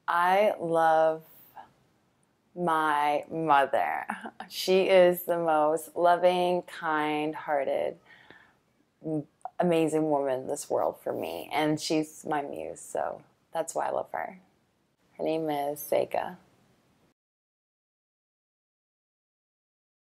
I love my mother. She is the most loving, kind-hearted, amazing woman in this world for me. And she's my muse, so that's why I love her. Her name is Sega.